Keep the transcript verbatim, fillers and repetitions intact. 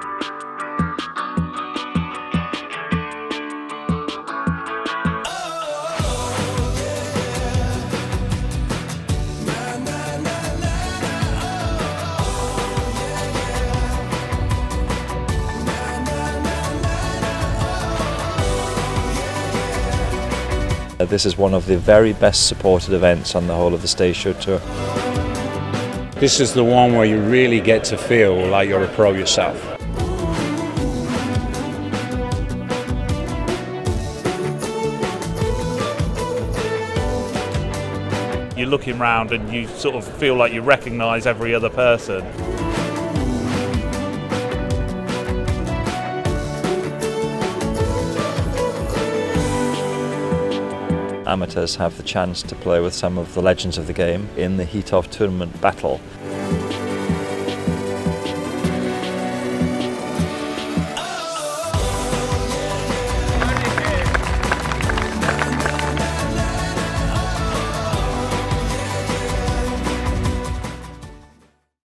This is one of the very best supported events on the whole of the Stage Show Tour. This is the one where you really get to feel like you're a pro yourself. You're looking round and you sort of feel like you recognise every other person. Amateurs have the chance to play with some of the legends of the game in the heat of tournament battle.